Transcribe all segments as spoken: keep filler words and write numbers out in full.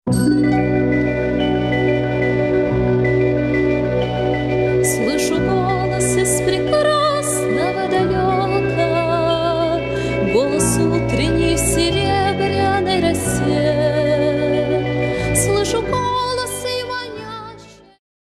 Слышу голос из прекрасного далека, голос утренний в серебряной росе. Слышу голос и манящий.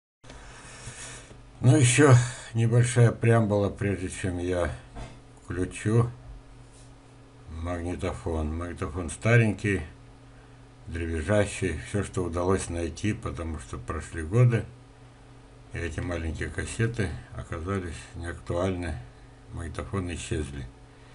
Ну, еще небольшая преамбула, прежде чем я включу магнитофон. Магнитофон старенький, дребезжащий, все, что удалось найти, потому что прошли годы, и эти маленькие кассеты оказались неактуальны, магнитофоны исчезли.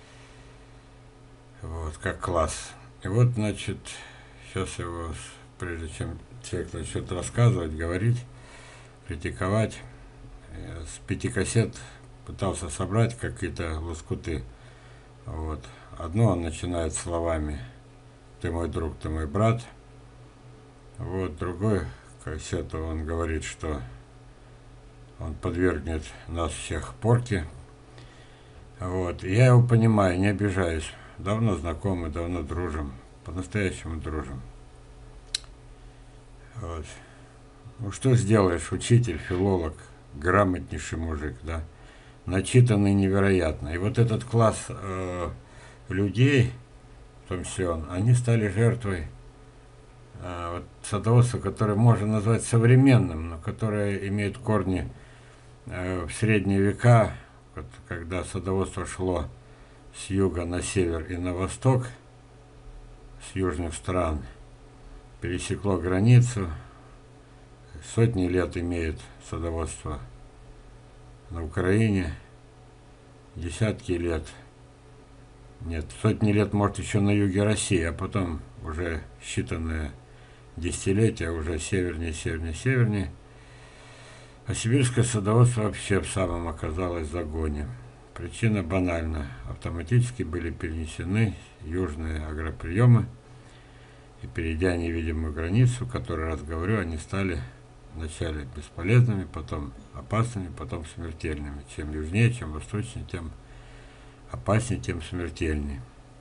Вот, как класс. И вот, значит, сейчас его, прежде чем человек начнет рассказывать, говорить, критиковать, с пяти кассет пытался собрать какие-то лоскуты. Вот. Одно он начинает словами «Ты мой друг, ты мой брат». Вот, другой кассету он говорит, что он подвергнет нас всех порке. Вот. И я его понимаю, не обижаюсь. Давно знакомы, давно дружим, по-настоящему дружим. Вот. Ну что сделаешь, учитель, филолог, грамотнейший мужик, да, начитанный невероятно. И вот этот класс э, людей, в том числе он, они стали жертвой э, вот, садоводства, которое можно назвать современным, но которое имеет корни э, в средние века, вот, когда садоводство шло с юга на север и на восток, с южных стран, пересекло границу. Сотни лет имеет садоводство на Украине, десятки лет, нет, сотни лет, может, еще на юге России, а потом уже считанные десятилетия, уже севернее, севернее, севернее. А сибирское садоводство вообще в самом оказалось загоне. Причина банальна. Автоматически были перенесены южные агроприемы, и перейдя невидимую границу, которую, раз говорю, они стали вначале бесполезными, потом опасными, потом смертельными. Чем южнее, чем восточнее, тем опаснее, тем смертельнее.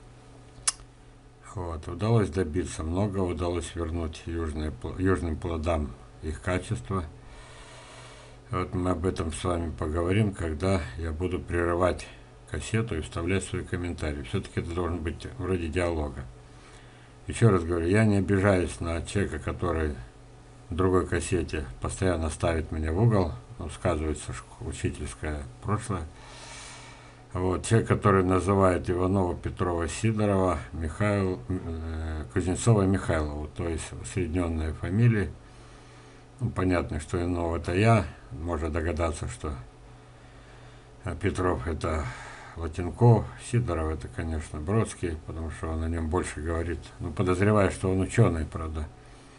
Вот. Удалось добиться много, удалось вернуть южные, южным плодам их качество. Вот мы об этом с вами поговорим, когда я буду прерывать кассету и вставлять свои комментарии. Все-таки это должен быть вроде диалога. Еще раз говорю, я не обижаюсь на человека, который в другой кассете постоянно ставит меня в угол, ну, сказывается учительское прошлое. Вот, человек, который называет Иванова, Петрова, Сидорова, Михаил, э, Кузнецова, Михайлову, то есть усредненные фамилии. Ну, понятно, что Иванов это я, можно догадаться, что Петров это Латенков, Сидоров это, конечно, Бродский, потому что он о нем больше говорит. Ну, подозреваю, что он ученый, правда.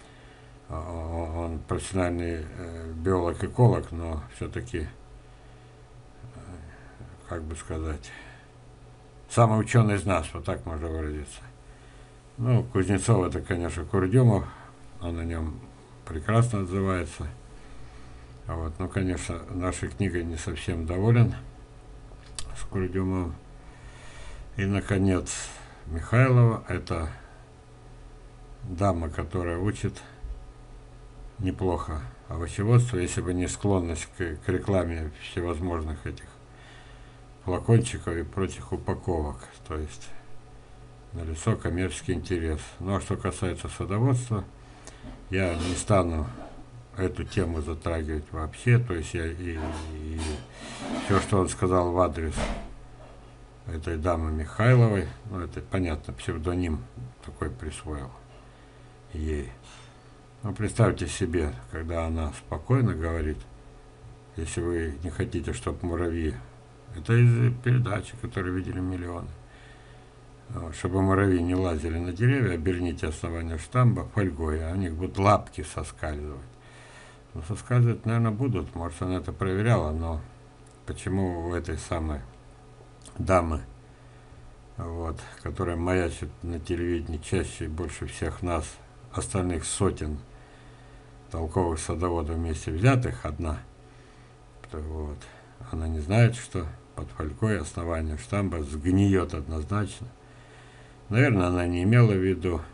Он профессиональный биолог-эколог, но все-таки, как бы сказать, самый ученый из нас, вот так можно выразиться. Ну, Кузнецов это, конечно, Курдюмов, он о нем прекрасно отзывается. Вот. Ну, конечно, нашей книгой не совсем доволен с Курдюмовым. И, наконец, Михайлова, это дама, которая учит неплохо овощеводство, если бы не склонность к, к рекламе всевозможных этих флакончиков и прочих упаковок. То есть налицо коммерческий интерес. Ну а что касается садоводства, я не стану эту тему затрагивать вообще. То есть я и, и все, что он сказал в адрес этой дамы Михайловой, ну это понятно, псевдоним такой присвоил ей. Ну, представьте себе, когда она спокойно говорит, если вы не хотите, чтобы муравьи, это из передачи, которые видели миллионы, чтобы муравьи не лазили на деревья, оберните основание штамба фольгой, а у них будут лапки соскальзывать. Ну, соскальзывать, наверное, будут, может, она это проверяла, но почему у этой самой дамы, вот, которая маячит на телевидении чаще и больше всех нас, остальных сотен толковых садоводов вместе взятых, одна, вот, она не знает, что под фолькой основание штамба сгниет однозначно. Наверное, она не имела в виду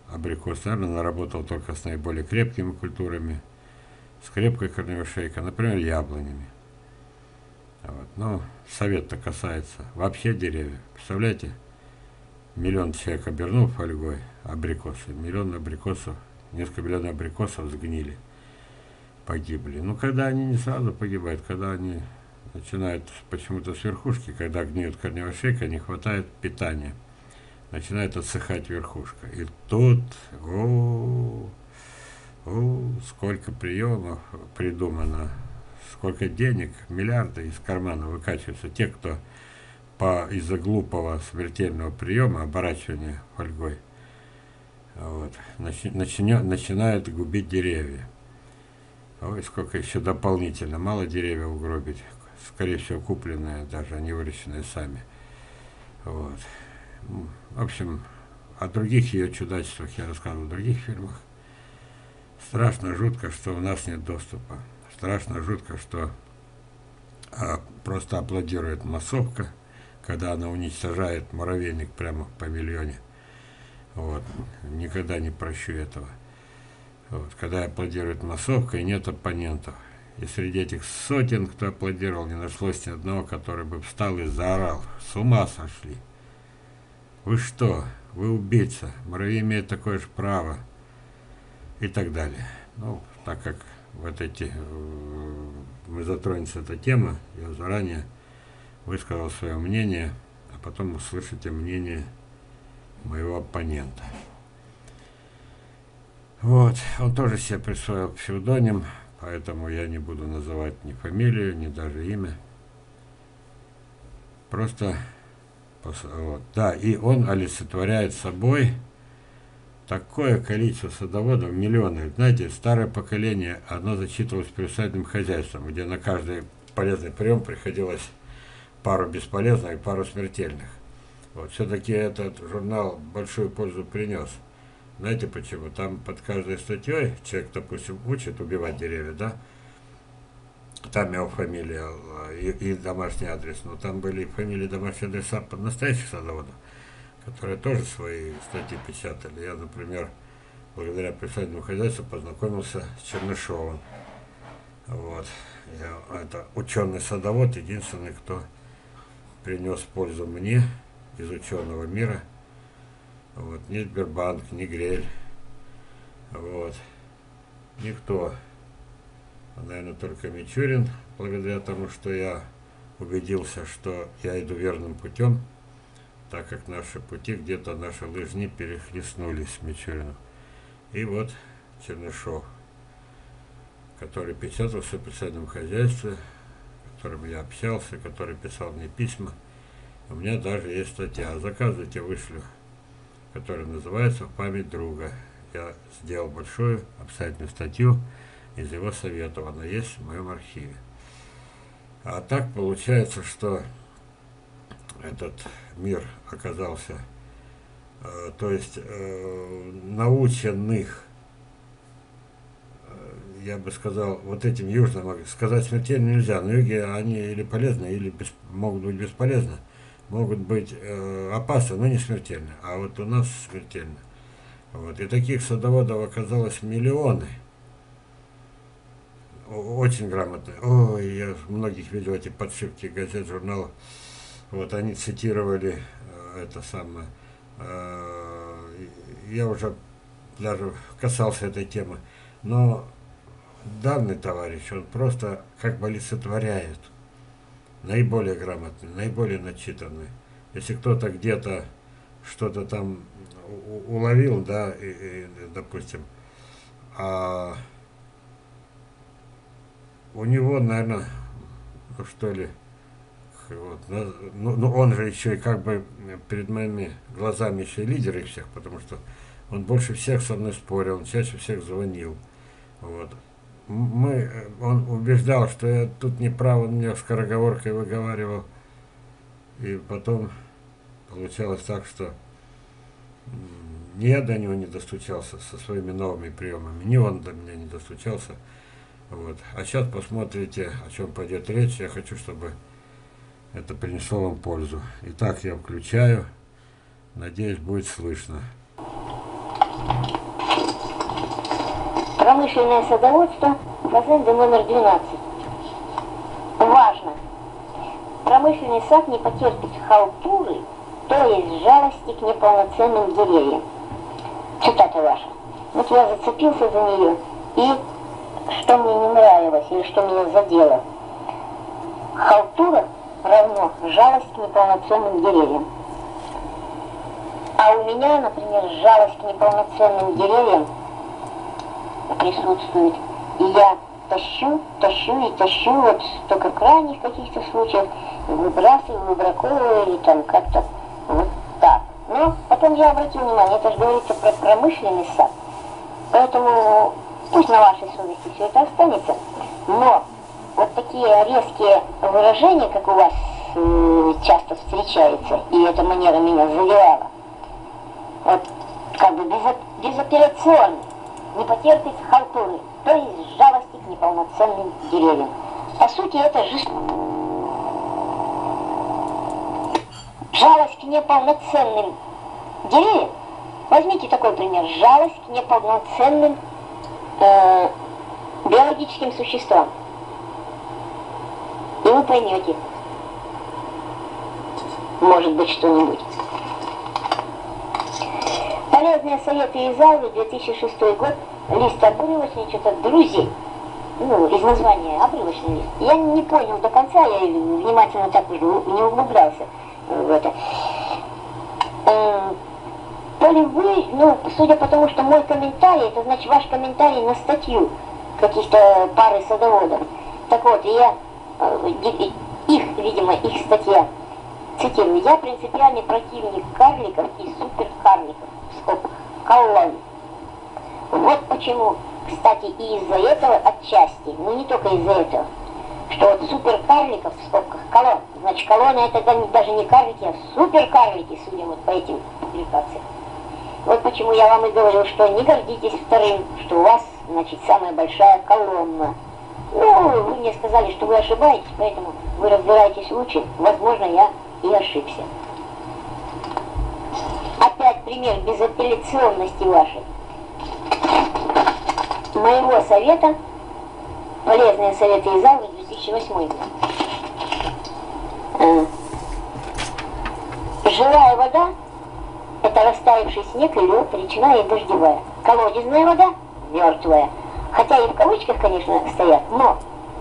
абрикос, наверное, наработал только с наиболее крепкими культурами, с крепкой корневой шейкой, например, яблонями. Вот. Ну, совет-то касается вообще деревьев. Представляете, миллион человек обернул фольгой абрикосы, миллион абрикосов, несколько миллионов абрикосов сгнили, погибли. Ну, когда они не сразу погибают, когда они начинают почему-то с верхушки, когда гниет корневая шейка, не хватает питания, начинает отсыхать верхушка. И тут, о, о, сколько приемов придумано, сколько денег, миллиарды из кармана выкачиваются. Те, кто по, из-за глупого смертельного приема, оборачивания фольгой, вот, начи, начиня, начинают губить деревья. Ой, сколько еще дополнительно. Мало деревьев угробить. Скорее всего, купленные, даже не выращенные сами. Вот. В общем, о других ее чудачествах я рассказывал в других фильмах. Страшно жутко, что у нас нет доступа. Страшно жутко, что а, просто аплодирует массовка, когда она уничтожает муравейник прямо в павильоне. Вот. Никогда не прощу этого. Вот. Когда аплодирует массовка и нет оппонентов. И среди этих сотен, кто аплодировал, не нашлось ни одного, который бы встал и заорал. С ума сошли. Вы что? Вы убийца. Муравей имеет такое же право. И так далее. Ну, так как в этой те... мы затронемся эта тема, я заранее высказал свое мнение, а потом услышите мнение моего оппонента. Вот, он тоже себе присвоил псевдоним, поэтому я не буду называть ни фамилию, ни даже имя. Просто, вот, да, и он олицетворяет собой такое количество садоводов, миллионы. Знаете, старое поколение, оно зачитывалось приусадебным хозяйством, где на каждый полезный прием приходилось пару бесполезных и пару смертельных. Вот, все-таки этот журнал большую пользу принес. Знаете почему? Там под каждой статьей человек, допустим, учит убивать деревья, да? Там его фамилия и, и домашний адрес, но там были фамилии, домашние адреса под настоящих садоводов, которые тоже свои статьи печатали. Я, например, благодаря приусадебному хозяйству познакомился с Чернышовым. Вот. Я, это ученый-садовод, единственный, кто принес пользу мне из ученого мира. Вот. Ни Сбербанк, ни Грель. Вот. Никто. Наверное, только Мичурин, благодаря тому, что я убедился, что я иду верным путем, так как наши пути, где-то наши лыжни перехлестнулись с Мичуриным. И вот Чернышов, который печатался в приусадебном хозяйстве, с которым я общался, который писал мне письма. У меня даже есть статья, заказывайте, вышлю, которая называется «В память друга». Я сделал большую обстоятельную статью из его советов, она есть в моем архиве. А так получается, что этот мир оказался, э, то есть э, наученных, э, я бы сказал, вот этим южным, сказать смертельно нельзя, на юге они или полезны, или без, могут быть бесполезны, могут быть э, опасны, но не смертельны, а вот у нас смертельно. Вот. И таких садоводов оказалось миллионы. Очень грамотные. Ой, я многих видел эти подшивки газет, журналов. Вот они цитировали э, это самое. Э, я уже даже касался этой темы. Но данный товарищ, он просто как бы олицетворяет наиболее грамотный, наиболее начитанный. Если кто-то где-то что-то там уловил, да, и, и, допустим, а у него, наверное, ну что ли, вот, ну, ну он же еще и как бы перед моими глазами еще и лидер их всех, потому что он больше всех со мной спорил, он чаще всех звонил. Вот. Мы, он убеждал, что я тут не прав, он меня скороговоркой выговаривал. И потом получалось так, что ни я до него не достучался со своими новыми приемами, ни он до меня не достучался. Вот. А сейчас посмотрите, о чем пойдет речь. Я хочу, чтобы это принесло вам пользу. Итак, я включаю. Надеюсь, будет слышно. Промышленное садоводство, фазенда номер двенадцать. Важно! Промышленный сад не потерпит халтуры, то есть жалости к неполноценным деревьям. Цитата ваша. Вот я зацепился за нее, и что мне не нравилось, или что меня задело. Халтура равно жалость к неполноценным деревьям. А у меня, например, жалость к неполноценным деревьям присутствует. И я тащу, тащу и тащу, вот только в крайних каких-то случаях выбрасываю, выбраковываю или там как-то вот так. Но потом я обратил внимание, это же говорится про промышленный сад. Поэтому пусть на вашей совести все это останется. Но вот такие резкие выражения, как у вас э, часто встречаются, и эта манера меня задевала, вот как бы безо, безапелляционно, не потерпит халтуры, то есть жалости к неполноценным деревьям. По сути, это жест... жалость к неполноценным деревьям. Возьмите такой пример. Жалость к неполноценным э, биологическим существам. И вы поймете, может быть, что-нибудь. Полезные советы из Алвы, две тысячи шестой год, лист обрывочный, что-то друзей. Ну, из названия обрывочный лист. Я не понял до конца, я внимательно так уже не углублялся в это. То ли вы, ну, судя по тому, что мой комментарий, это значит ваш комментарий на статью каких-то пары садоводов. Так вот, я, их, видимо, их статья, цитирую, я принципиальный противник карликов и суперкарликов, в скобках, колонн. Вот почему, кстати, и из-за этого отчасти, но не только из-за этого, что вот суперкарликов, в скобках, колонн, значит, колонны это даже не карлики, а суперкарлики, судя вот по этим публикациям. Вот почему я вам и говорю, что не гордитесь вторым, что у вас, значит, самая большая колонна. Ну, вы мне сказали, что вы ошибаетесь, поэтому вы разбираетесь лучше. Возможно, я и ошибся. Опять пример безапелляционности вашей. Моего совета, полезные советы из Алвы, две тысячи восьмой год. Живая вода — это растаявший снег и лед, речная и дождевая. Колодезная вода — мертвая. Хотя и в кавычках, конечно, стоят, но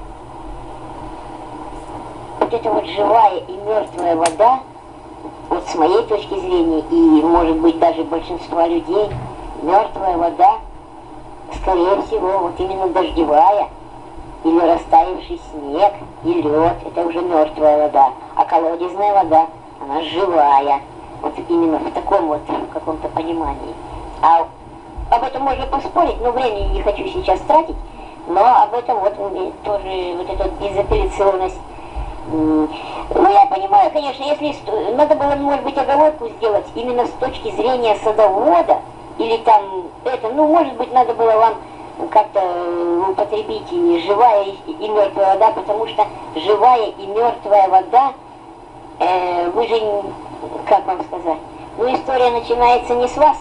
вот эта вот живая и мертвая вода, вот с моей точки зрения, и может быть даже большинства людей, мертвая вода, скорее всего, вот именно дождевая, или растаявший снег и лед, это уже мертвая вода. А колодезная вода, она живая. Вот именно в таком вот каком-то понимании. А об этом можно поспорить, но времени не хочу сейчас тратить. Но об этом вот тоже вот эта безапелляционность. Ну, я понимаю, конечно, если надо было, может быть, оговорку сделать именно с точки зрения садовода, или там это, ну, может быть, надо было вам как-то употребить и живая, и, и мертвая вода, потому что живая и мертвая вода, э, вы же, как вам сказать, ну, история начинается не с вас.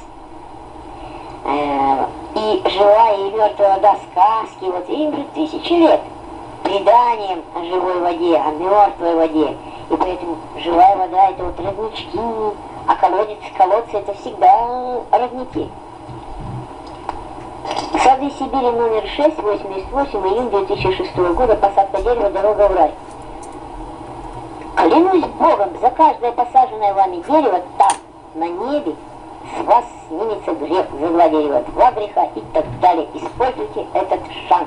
Э, и живая и мертвая вода, сказки, вот им же тысячи лет. Преданием о живой воде, о мертвой воде. И поэтому живая вода — это вот роднички, а колодец, колодцы — это всегда родники. Сады Сибири номер шесть, восемьдесят восемь, июнь две тысячи шестого года, посадка дерева, дорога в рай. Клянусь Богом, за каждое посаженное вами дерево там, на небе, с вас снимется грех за два дерева, два греха и так далее. Используйте этот шанс.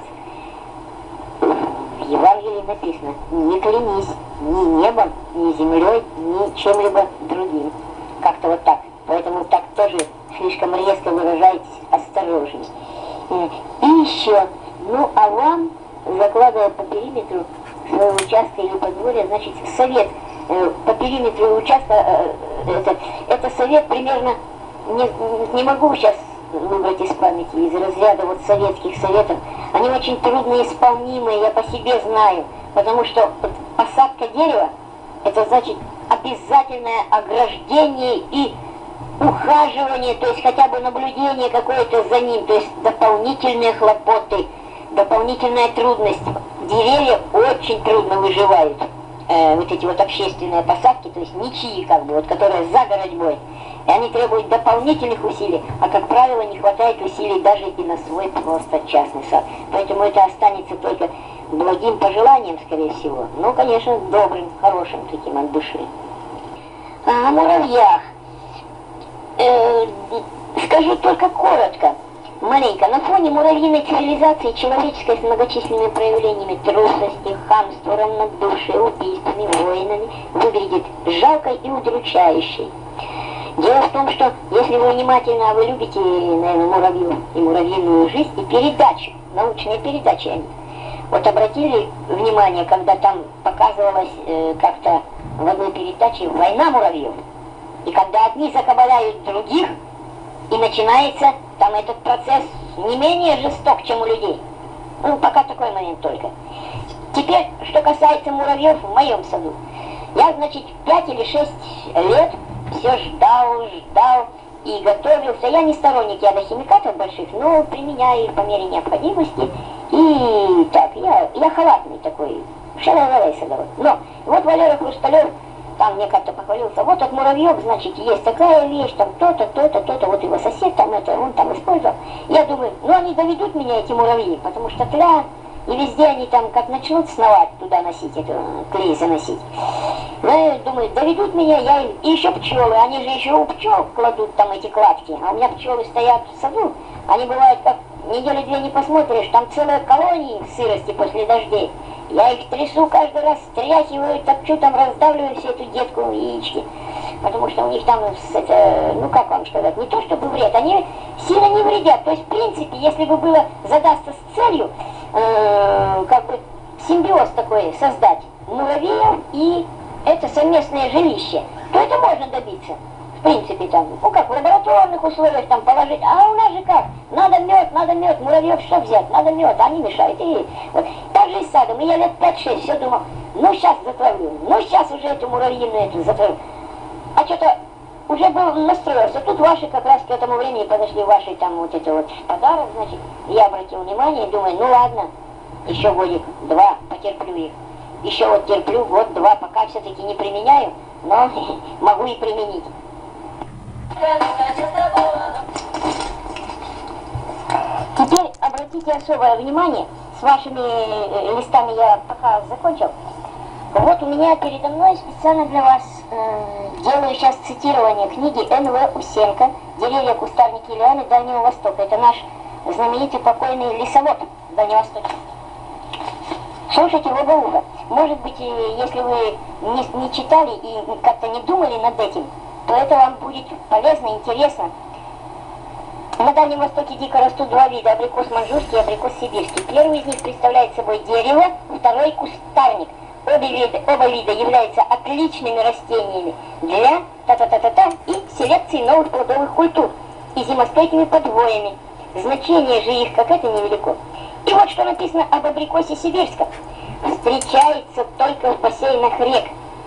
В Евангелии написано: не клянись ни небом, ни землей, ни чем-либо другим. Как-то вот так. Поэтому так тоже слишком резко выражайтесь, осторожней. И еще, ну а вам, закладывая по периметру своего участка или подворья, значит, совет э, по периметру участка, э, это, это совет примерно, не, не могу сейчас выбрать из памяти, из разряда вот советских советов. Они очень трудно исполнимые, я по себе знаю, потому что посадка дерева — это значит обязательное ограждение и ухаживание, то есть хотя бы наблюдение какое-то за ним, то есть дополнительные хлопоты, дополнительная трудность. Деревья очень трудно выживают. Э, вот эти вот общественные посадки, то есть ничьи, как бы, вот, которые за городьбой. И они требуют дополнительных усилий, а, как правило, не хватает усилий даже и на свой просто частный сад. Поэтому это останется только благим пожеланием, скорее всего. Ну, конечно, добрым, хорошим таким от души. А о муравьях. Э, скажу только коротко. Маленько. На фоне муравьиной цивилизации, человеческой с многочисленными проявлениями трусости, хамства, равнодушия, убийствами, войнами, выглядит жалкой и удручающей. Дело в том, что если вы внимательно, вы любите, наверное, муравью и муравьиную жизнь, и передачи, научные передачи они. Вот обратили внимание, когда там показывалось э, как-то в одной передаче «Война муравьев», и когда одни закабаляют других, и начинается там этот процесс не менее жесток, чем у людей. Ну, пока такой момент только. Теперь, что касается муравьев в моем саду. Я, значит, пять или шесть лет все ждал, ждал и готовился. Я не сторонник ядохимикатов больших, но применяю их по мере необходимости. И так, я, я халатный такой, шаловый садовод. Но вот Валера Хрусталев там мне как-то похвалился, вот от муравьев, значит, есть такая вещь, там то-то, то-то, то-то, вот его сосед там это, он там использовал. Я думаю, ну они доведут меня, эти муравьи, потому что тля, и везде они там как начнут сновать туда носить, эту клей заносить. Ну, я думаю, доведут меня, я им, и еще пчелы, они же еще у пчел кладут там эти кладки, а у меня пчелы стоят в саду, они бывают как недели-две не посмотришь, там целые колонии сырости после дождей. Я их трясу каждый раз, стряхиваю, топчу, там раздавливаю всю эту детку яички. Потому что у них там, это, ну как вам сказать, не то чтобы вред, они сильно не вредят. То есть, в принципе, если бы было задастся с целью, э, как бы симбиоз такой создать, муравьев и это совместное жилище, то это можно добиться. В принципе, там, ну как, в лабораторных условиях там положить, а у нас же как, надо мед, надо мед, муравьев что взять, надо мед, они мешают, и вот. Так же и с садом, и я лет пять-шесть все думал, ну сейчас затравлю, ну сейчас уже эту муравьиную эту затравлю. А что-то уже был настроился, тут ваши как раз к этому времени подошли ваши там вот это вот подарок, значит, я обратил внимание и думаю, ну ладно, еще годик, два, потерплю их. Еще вот терплю год-два, пока все-таки не применяю, но могу и применить. Теперь обратите особое внимание, с вашими листами я пока закончил. Вот у меня передо мной специально для вас э, делаю сейчас цитирование книги Н В Усенко «Деревья, кустарники и лианы Дальнего Востока». Это наш знаменитый покойный лесовод дальневосточный. Слушайте в оба уха. Может быть, если вы не, не читали и как-то не думали над этим, то это вам будет полезно, интересно. На Дальнем Востоке дико растут два вида, абрикос маньчжурский и абрикос сибирский. Первый из них представляет собой дерево, второй кустарник. Обе вида, оба вида являются отличными растениями для та-та-та-та-та и селекции новых плодовых культур и зимостойкими подвоями. Значение же их как это невелико. И вот что написано об абрикосе сибирском. Встречается только в бассейнах рек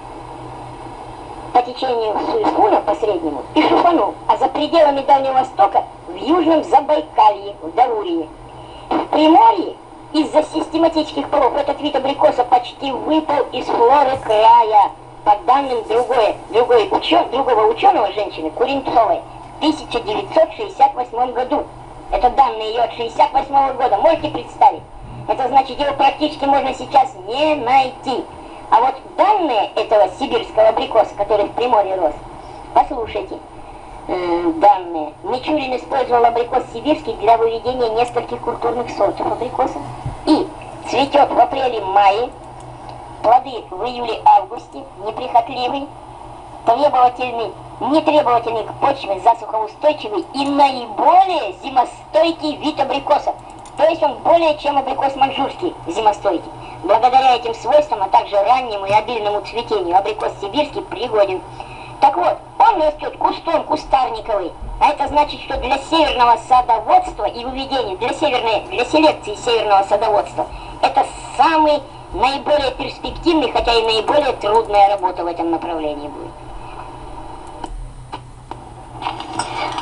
по течению Суйхуна по среднему и Шуфану, а за пределами Дальнего Востока в Южном Забайкалье, в Даурии. В Приморье из-за систематических полов этот вид абрикоса почти выпал из флоры края. По данным другой, другой учен, другого ученого женщины, Куренцовой, в тысяча девятьсот шестьдесят восьмом году. Это данные ее от шестьдесят восьмого года. Можете представить? Это значит, его практически можно сейчас не найти. А вот данные этого сибирского абрикоса, который в Приморье рос, послушайте, э, данные. Мичурин использовал абрикос сибирский для выведения нескольких культурных сортов абрикоса. И цветет в апреле-мае, плоды в июле-августе, неприхотливый, требовательный, нетребовательный к почве, засухоустойчивый и наиболее зимостойкий вид абрикоса. То есть он более чем абрикос маньчжурский зимостойкий. Благодаря этим свойствам, а также раннему и обильному цветению, абрикос сибирский пригоден. Так вот, он растет кустом кустарниковый, а это значит, что для северного садоводства и выведения, для, северной, для селекции северного садоводства, это самый наиболее перспективный, хотя и наиболее трудная работа в этом направлении будет.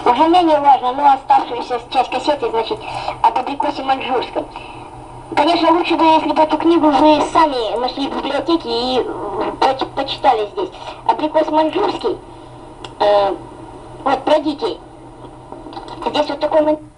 Уже менее важно, но оставшуюся часть кассеты, значит, об абрикосе маньчжурском. Конечно, лучше бы, если бы эту книгу вы сами нашли в библиотеке и поч почитали здесь. Абрикос маньчжурский, э, вот, пройдите. Здесь вот такой...